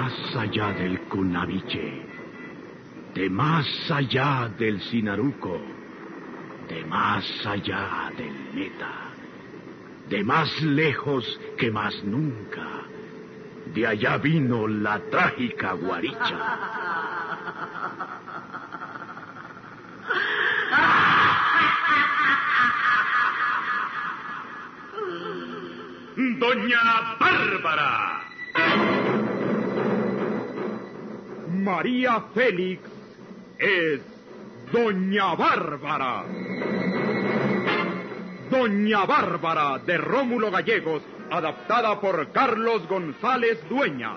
más allá del Cunaviche, de más allá del Sinaruco, de más allá del Meta, de más lejos que más nunca, de allá vino la trágica guaricha. ¡Doña Bárbara! María Félix es Doña Bárbara. Doña Bárbara de Rómulo Gallegos, adaptada por Carlos González Dueñas.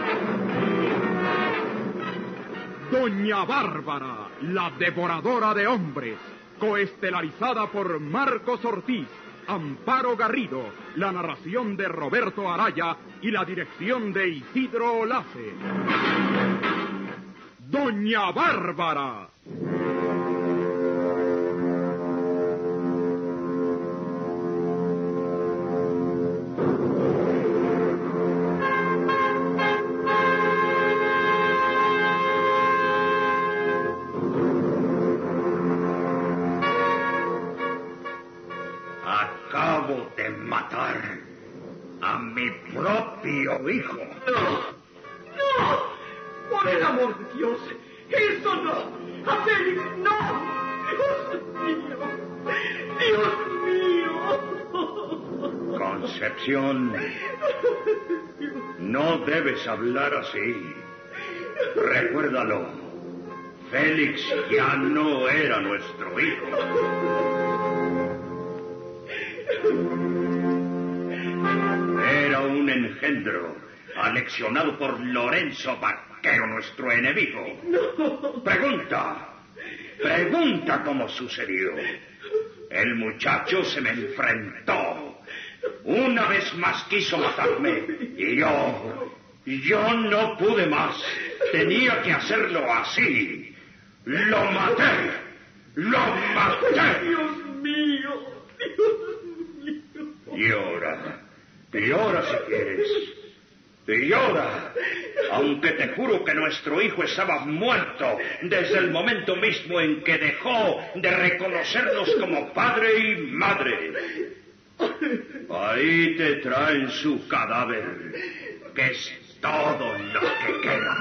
Doña Bárbara, la devoradora de hombres, coestelarizada por Marcos Ortiz, Amparo Garrido, la narración de Roberto Araya y la dirección de Isidro Olace. Doña Bárbara. Acabo de matar a mi propio hijo. ¡No! ¡Por el amor de Dios! ¡Eso no! ¡A Félix, no! ¡Dios mío! ¡Dios mío! Concepción, no debes hablar así. Recuérdalo, Félix ya no era nuestro hijo. Era un engendro aleccionado por Lorenzo Vaquero, nuestro enemigo. No. Pregunta cómo sucedió. El muchacho se me enfrentó. Una vez más quiso matarme y yo no pude más. Tenía que hacerlo así. Lo maté. Dios mío. Llora si quieres. Llora, aunque te juro que nuestro hijo estaba muerto desde el momento mismo en que dejó de reconocernos como padre y madre. Ahí te traen su cadáver, que es todo lo que queda.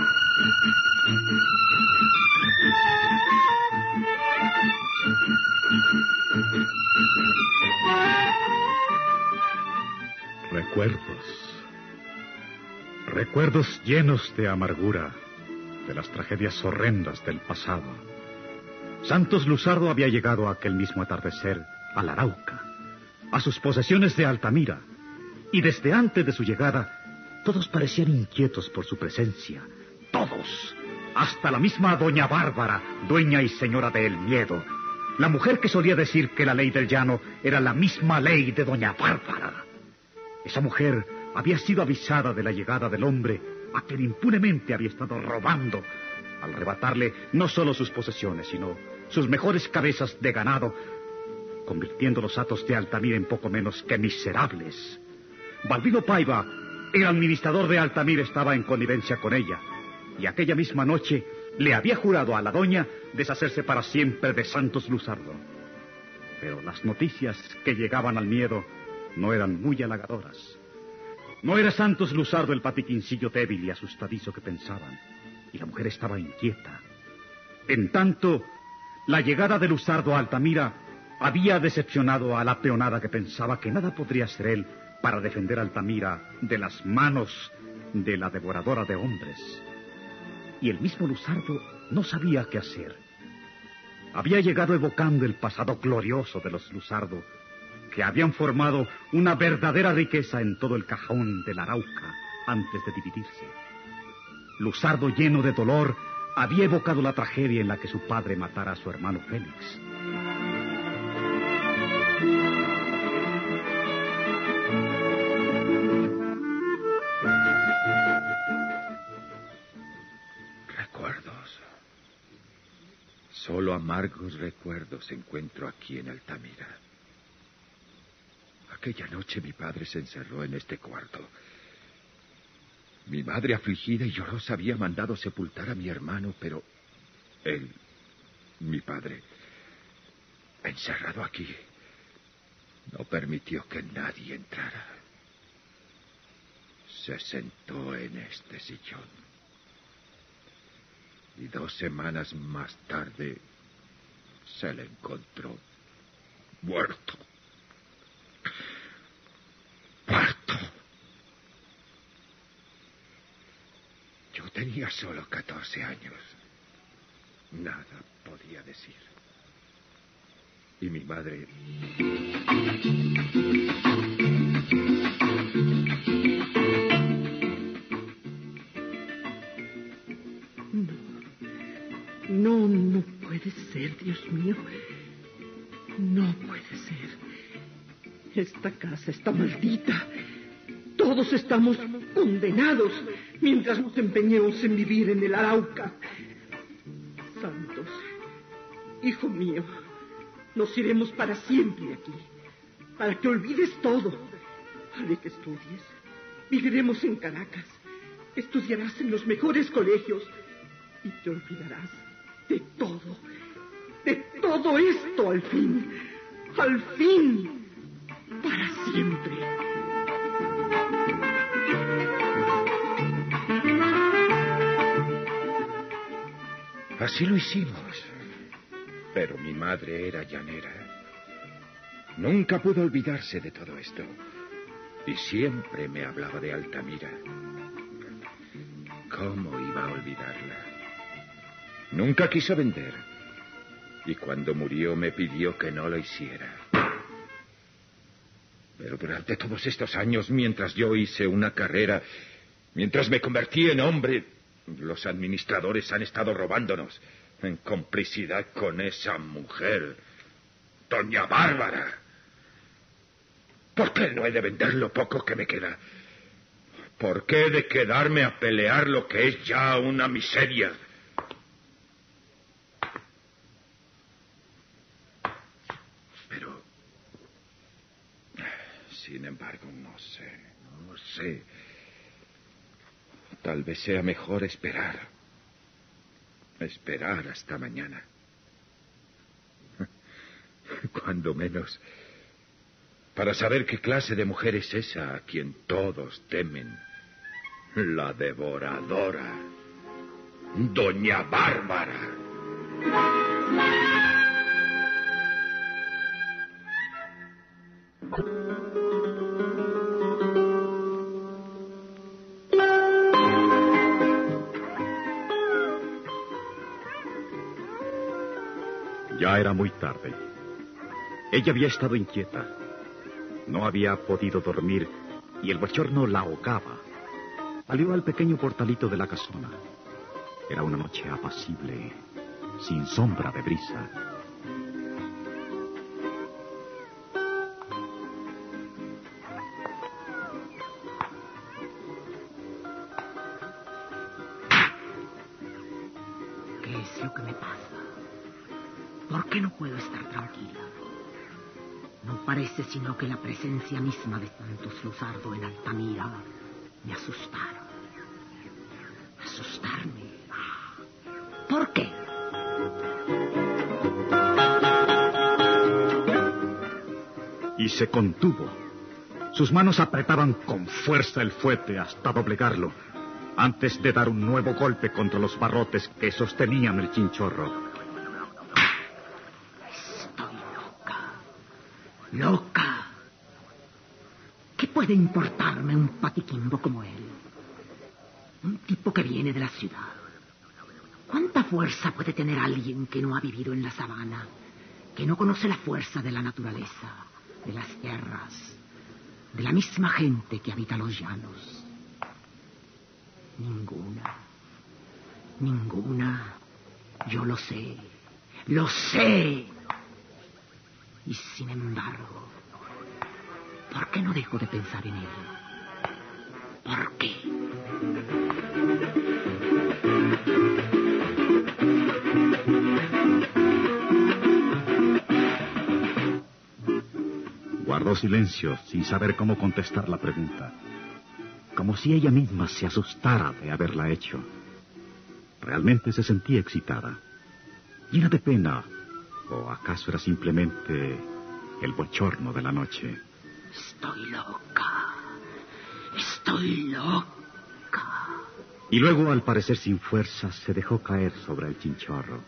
Recuerdos llenos de amargura, de las tragedias horrendas del pasado. Santos Luzardo había llegado aquel mismo atardecer a la Arauca, a sus posesiones de Altamira, y desde antes de su llegada, todos parecían inquietos por su presencia. Todos, hasta la misma doña Bárbara, dueña y señora del miedo, la mujer que solía decir que la ley del llano era la misma ley de doña Bárbara. Esa mujer había sido avisada de la llegada del hombre a quien impunemente había estado robando, al arrebatarle no solo sus posesiones, sino sus mejores cabezas de ganado, convirtiendo los hatos de Altamira en poco menos que miserables. Balbino Paiva, el administrador de Altamira, estaba en connivencia con ella, y aquella misma noche le había jurado a la doña deshacerse para siempre de Santos Luzardo. Pero las noticias que llegaban al miedo no eran muy halagadoras. No era Santos Luzardo el patiquincillo débil y asustadizo que pensaban, y la mujer estaba inquieta. En tanto, la llegada de Luzardo a Altamira había decepcionado a la peonada, que pensaba que nada podría hacer él para defender a Altamira de las manos de la devoradora de hombres. Y el mismo Luzardo no sabía qué hacer. Había llegado evocando el pasado glorioso de los Luzardo, que habían formado una verdadera riqueza en todo el cajón de la Arauca antes de dividirse. Luzardo, lleno de dolor, había evocado la tragedia en la que su padre matara a su hermano Félix. Recuerdos. Solo amargos recuerdos encuentro aquí en Altamira. Aquella noche mi padre se encerró en este cuarto. Mi madre, afligida y llorosa, había mandado sepultar a mi hermano, pero él, mi padre, encerrado aquí, no permitió que nadie entrara. Se sentó en este sillón. Y 2 semanas más tarde se le encontró muerto. ¡Muerto! Yo tenía solo 14 años. Nada podía decir. Y mi madre... No puede ser, Dios mío. No puede ser. Esta casa está maldita. Todos estamos condenados mientras nos empeñemos en vivir en el Arauca. Santos, hijo mío, nos iremos para siempre de aquí, para que olvides todo. Haré que estudies. Viviremos en Caracas. Estudiarás en los mejores colegios y te olvidarás de todo esto al fin, para siempre. Así lo hicimos. Pero mi madre era llanera. Nunca pudo olvidarse de todo esto. Y siempre me hablaba de Altamira. ¿Cómo iba a olvidarla? Nunca quiso vender. Y cuando murió me pidió que no lo hiciera. Pero durante todos estos años, mientras yo hice una carrera, mientras me convertí en hombre, los administradores han estado robándonos en complicidad con esa mujer, doña Bárbara. ¿Por qué no he de vender lo poco que me queda? ¿Por qué he de quedarme a pelear lo que es ya una miseria? Pero, sin embargo, no sé. Tal vez sea mejor esperar. Esperar hasta mañana. Cuando menos, para saber qué clase de mujer es esa a quien todos temen. La devoradora. Doña Bárbara. Ya era muy tarde. Ella había estado inquieta. No había podido dormir y el bochorno la ahogaba. Salió al pequeño portalito de la casona. Era una noche apacible, sin sombra de brisa. ¿Qué es lo que me pasa? ¿Por qué no puedo estar tranquila? No parece sino que la presencia misma de Santos Luzardo en Altamira me asustaron. Asustarme. ¿Por qué? Y se contuvo. Sus manos apretaban con fuerza el fuete hasta doblegarlo, antes de dar un nuevo golpe contra los barrotes que sostenían el chinchorro. Loca. ¿Qué puede importarme un patiquimbo como él? Un tipo que viene de la ciudad. ¿Cuánta fuerza puede tener alguien que no ha vivido en la sabana, que no conoce la fuerza de la naturaleza, de las tierras, de la misma gente que habita los llanos? Ninguna. Yo lo sé. Y sin embargo, ¿por qué no dejo de pensar en él? ¿Por qué? Guardó silencio sin saber cómo contestar la pregunta. como si ella misma se asustara de haberla hecho. Realmente se sentía excitada, llena de pena, o acaso era simplemente el bochorno de la noche. Estoy loca. Estoy loca. Y luego, al parecer sin fuerzas, se dejó caer sobre el chinchorro.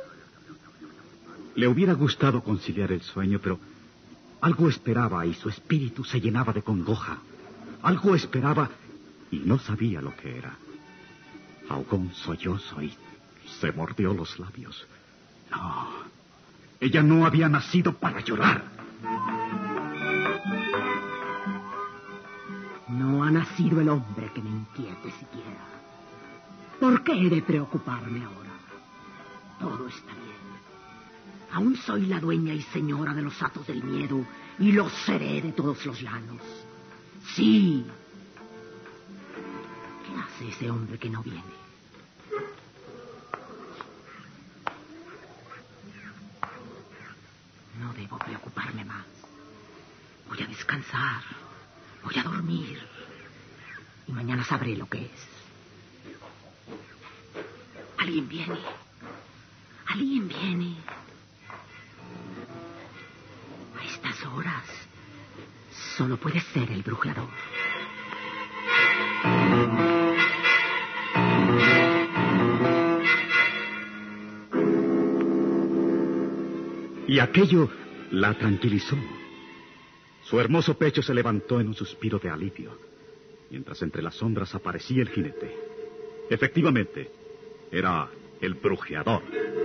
Le hubiera gustado conciliar el sueño, pero algo esperaba y su espíritu se llenaba de congoja. Algo esperaba y no sabía lo que era. Ahogó un sollozo y se mordió los labios. No, ella no había nacido para llorar. No ha nacido el hombre que me inquiete siquiera. ¿Por qué he de preocuparme ahora? Todo está bien. Aún soy la dueña y señora de los hatos del miedo y lo seré de todos los llanos. Sí. ¿Qué hace ese hombre que no viene? No debo preocuparme más. Voy a descansar. Voy a dormir. Y mañana sabré lo que es. Alguien viene. Alguien viene. A estas horas solo puede ser el brujeador. Y aquello la tranquilizó. Su hermoso pecho se levantó en un suspiro de alivio, mientras entre las sombras aparecía el jinete. Efectivamente, era el brujeador.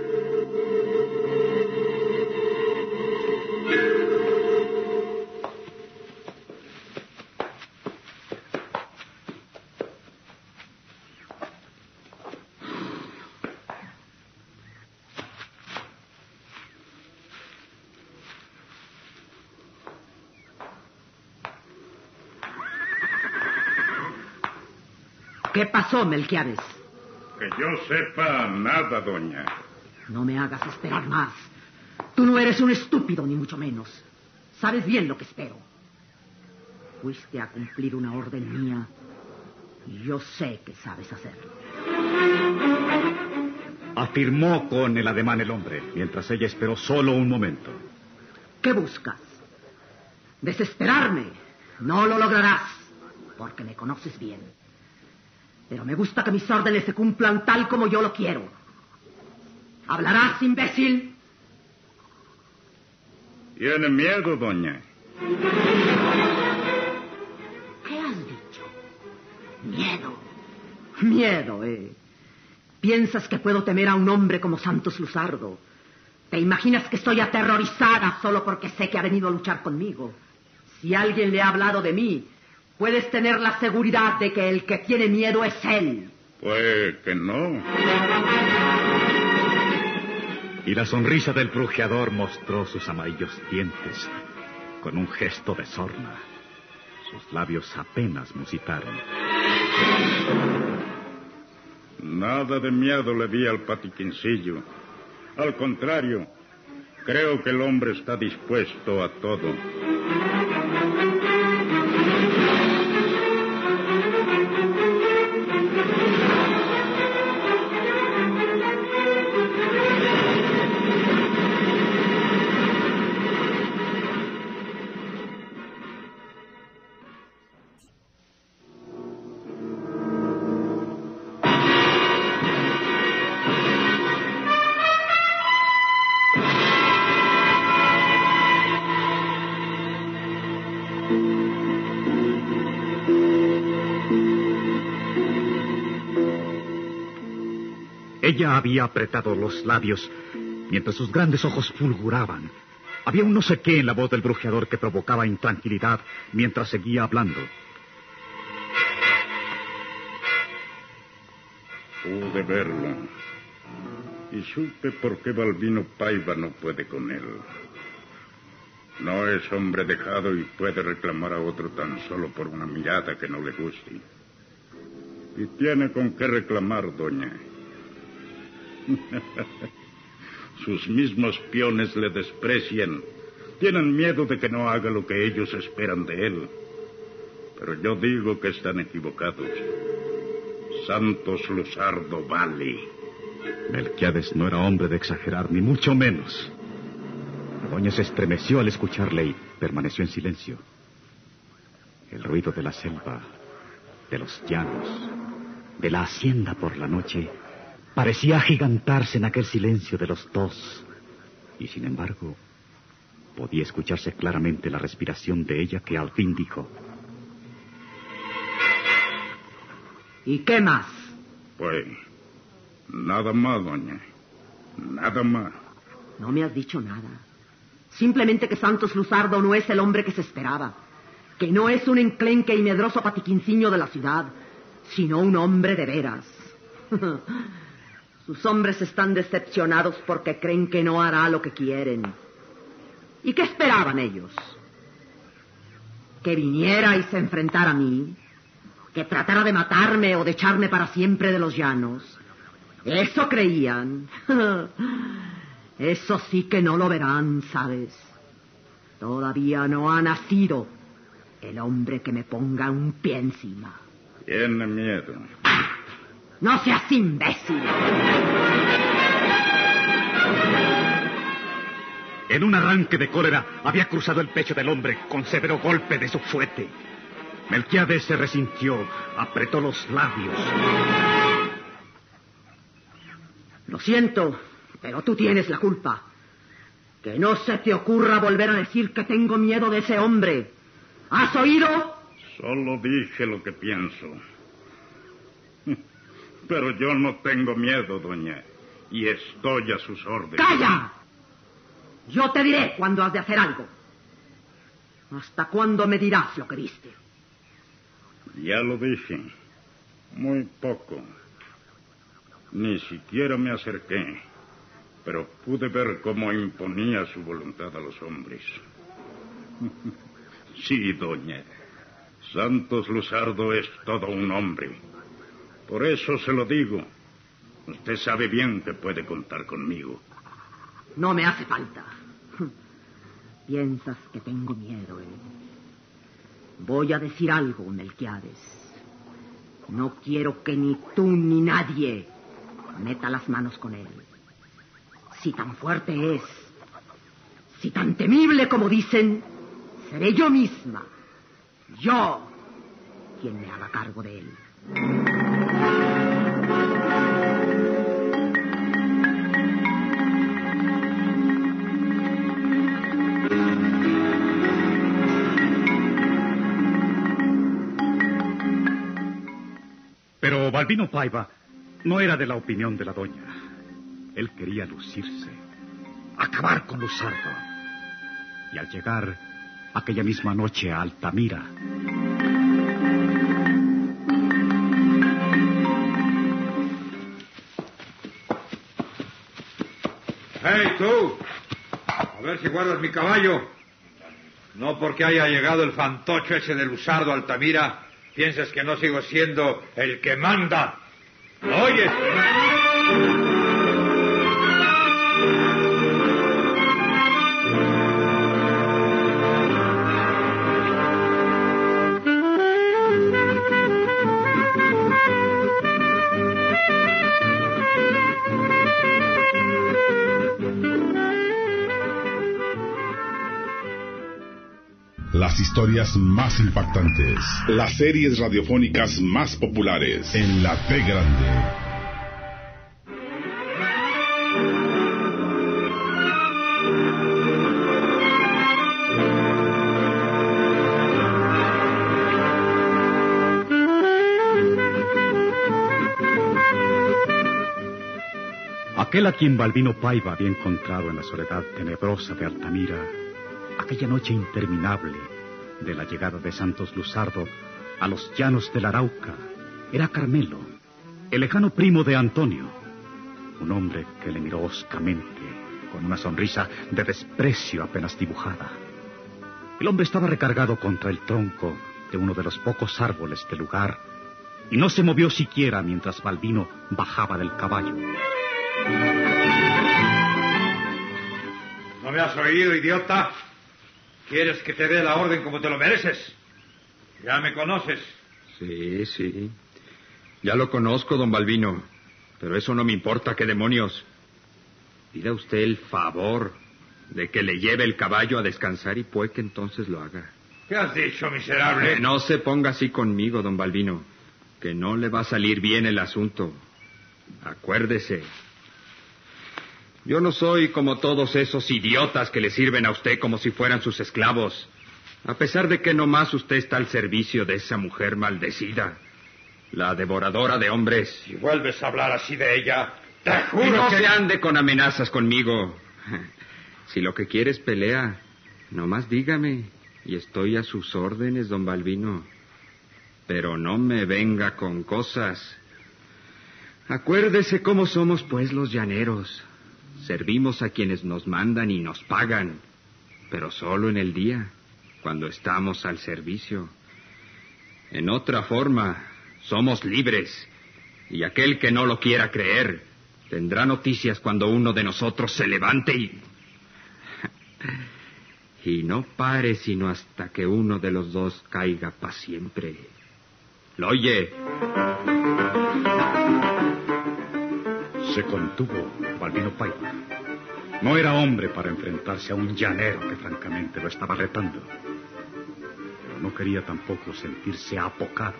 ¿Qué pasó, Melquiades? Que yo sepa nada, doña. No me hagas esperar más. Tú no eres un estúpido, ni mucho menos. Sabes bien lo que espero. Fuiste a cumplir una orden mía y yo sé que sabes hacerlo. Afirmó con el ademán el hombre, mientras ella esperó solo un momento. ¿Qué buscas? ¿Desesperarme? No lo lograrás, porque me conoces bien. Pero me gusta que mis órdenes se cumplan tal como yo lo quiero. ¿Hablarás, imbécil? Tiene miedo, doña. ¿Qué has dicho? Miedo. Miedo, ¿Piensas que puedo temer a un hombre como Santos Luzardo? ¿Te imaginas que estoy aterrorizada solo porque sé que ha venido a luchar conmigo? Si alguien le ha hablado de mí, puedes tener la seguridad de que el que tiene miedo es él. Pues que no. Y la sonrisa del brujeador mostró sus amarillos dientes con un gesto de sorna. Sus labios apenas musitaron. Nada de miedo le vi al patiquincillo. Al contrario, creo que el hombre está dispuesto a todo. Ella había apretado los labios mientras sus grandes ojos fulguraban. Había un no sé qué en la voz del brujeador que provocaba intranquilidad mientras seguía hablando. Pude verla y supe por qué Balbino Paiva no puede con él. No es hombre dejado y puede reclamar a otro tan solo por una mirada que no le guste. Y tiene con qué reclamar, doña. Sus mismos peones le desprecian. Tienen miedo de que no haga lo que ellos esperan de él. Pero yo digo que están equivocados. Santos Luzardo vale. Melquiades no era hombre de exagerar, ni mucho menos. La doña se estremeció al escucharle y permaneció en silencio. El ruido de la selva, de los llanos, de la hacienda por la noche, parecía agigantarse en aquel silencio de los dos. Y sin embargo, podía escucharse claramente la respiración de ella, que al fin dijo: ¿Y qué más? Pues, nada más, doña. Nada más. No me has dicho nada. Simplemente que Santos Luzardo no es el hombre que se esperaba. Que no es un enclenque y medroso patiquinciño de la ciudad, sino un hombre de veras. Sus hombres están decepcionados porque creen que no hará lo que quieren. ¿Y qué esperaban ellos? ¿Que viniera y se enfrentara a mí? ¿Que tratara de matarme o de echarme para siempre de los llanos? ¿Eso creían? Eso sí que no lo verán, ¿sabes? Todavía no ha nacido el hombre que me ponga un pie encima. Tiene miedo. ¡No seas imbécil! En un arranque de cólera había cruzado el pecho del hombre con severo golpe de su fuete. Melquiades se resintió, apretó los labios. Lo siento, pero tú tienes la culpa. Que no se te ocurra volver a decir que tengo miedo de ese hombre. ¿Has oído? Solo dije lo que pienso. Pero yo no tengo miedo, doña, y estoy a sus órdenes. ¡Calla! Yo te diré cuándo has de hacer algo. ¿Hasta cuándo me dirás lo que viste? Ya lo dije. Muy poco. Ni siquiera me acerqué, pero pude ver cómo imponía su voluntad a los hombres. Sí, doña. Santos Luzardo es todo un hombre. Por eso se lo digo. Usted sabe bien que puede contar conmigo. No me hace falta. Piensas que tengo miedo, ¿eh? Voy a decir algo, Melquiades. No quiero que ni tú ni nadie meta las manos con él. Si tan fuerte es, si tan temible como dicen, seré yo misma, yo, quien me haga cargo de él. Pero Balbino Paiva no era de la opinión de la doña. Él quería lucirse, acabar con Luzardo. Y al llegar aquella misma noche a Altamira, ¡Hey, tú! A ver si guardas mi caballo. No porque haya llegado el fantocho ese de Luzardo a Altamira, piensas que no sigo siendo el que manda. ¿Lo oyes? Las historias más impactantes, las series radiofónicas más populares, en la T grande. aquel a quien Balbino Paiva había encontrado en la soledad tenebrosa de Altamira, aquella noche interminable de la llegada de Santos Luzardo a los llanos del Arauca, era Carmelo, el lejano primo de Antonio, un hombre que le miró hoscamente, con una sonrisa de desprecio apenas dibujada. El hombre estaba recargado contra el tronco de uno de los pocos árboles del lugar y no se movió siquiera mientras Balbino bajaba del caballo. ¿No me has oído, idiota? ¿Quieres que te dé la orden como te lo mereces? ¿Ya me conoces? Sí. Ya lo conozco, don Balbino. Pero eso no me importa, ¿qué demonios? Pida usted el favor de que le lleve el caballo a descansar y puede que entonces lo haga. ¿Qué has dicho, miserable? Que no se ponga así conmigo, don Balbino. Que no le va a salir bien el asunto. Acuérdese. Yo no soy como todos esos idiotas que le sirven a usted como si fueran sus esclavos. A pesar de que nomás usted está al servicio de esa mujer maldecida, la devoradora de hombres. Si vuelves a hablar así de ella, te Y juro no que... se ande con amenazas conmigo. Si lo que quiere es pelea, nomás dígame, y estoy a sus órdenes, don Balbino. Pero no me venga con cosas. Acuérdese cómo somos, pues, los llaneros. Servimos a quienes nos mandan y nos pagan, pero solo en el día, cuando estamos al servicio. En otra forma, somos libres, y aquel que no lo quiera creer tendrá noticias cuando uno de nosotros se levante y no pare sino hasta que uno de los dos caiga para siempre. ¿Lo oye? Se contuvo Balbino Paiva. No era hombre para enfrentarse a un llanero que francamente lo estaba retando. Pero no quería tampoco sentirse apocado.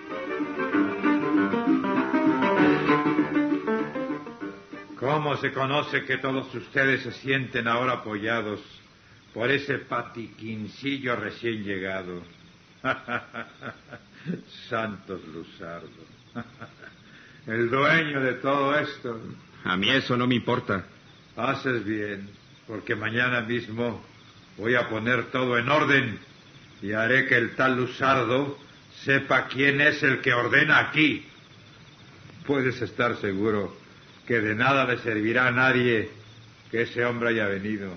¿Cómo se conoce que todos ustedes se sienten ahora apoyados por ese patiquincillo recién llegado? Santos Luzardo. El dueño de todo esto. A mí eso no me importa. Haces bien, porque mañana mismo voy a poner todo en orden y haré que el tal Luzardo sepa quién es el que ordena aquí. Puedes estar seguro que de nada le servirá a nadie que ese hombre haya venido.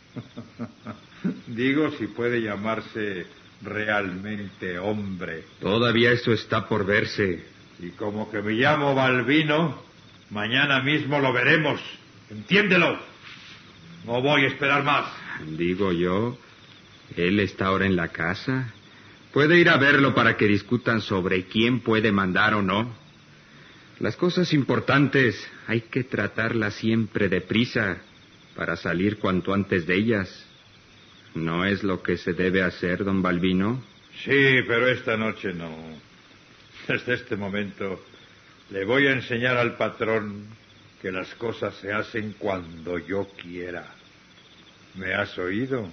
Digo, si puede llamarse realmente hombre. Todavía eso está por verse. Y como que me llamo Balbino, mañana mismo lo veremos. Entiéndelo. No voy a esperar más. Digo yo, él está ahora en la casa. Puede ir a verlo para que discutan sobre quién puede mandar o no. Las cosas importantes hay que tratarlas siempre deprisa para salir cuanto antes de ellas. ¿No es lo que se debe hacer, don Balbino? Sí, pero esta noche no. Desde este momento le voy a enseñar al patrón que las cosas se hacen cuando yo quiera. ¿Me has oído?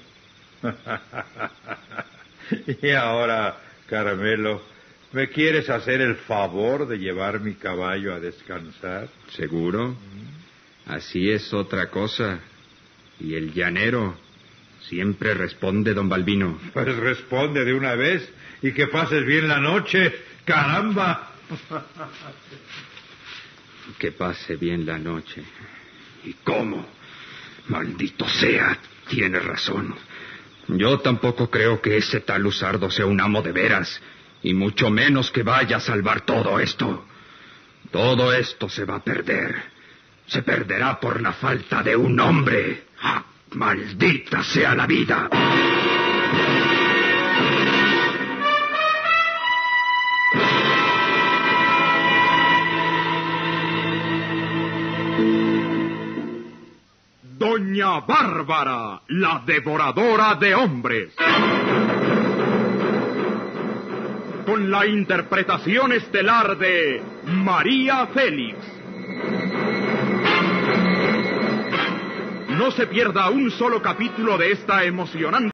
Y ahora, Caramelo, ¿me quieres hacer el favor de llevar mi caballo a descansar? ¿Seguro? Así es otra cosa. Y el llanero siempre responde, don Balbino. Pues responde de una vez y que pases bien la noche. ¡Caramba! Que pase bien la noche. ¿Y cómo? Maldito sea, tiene razón. Yo tampoco creo que ese tal Luzardo sea un amo de veras, y mucho menos que vaya a salvar todo esto. Todo esto se va a perder. Se perderá por la falta de un hombre. ¡Ah, maldita sea la vida! Doña Bárbara, la devoradora de hombres. Con la interpretación estelar de María Félix. No se pierda un solo capítulo de esta emocionante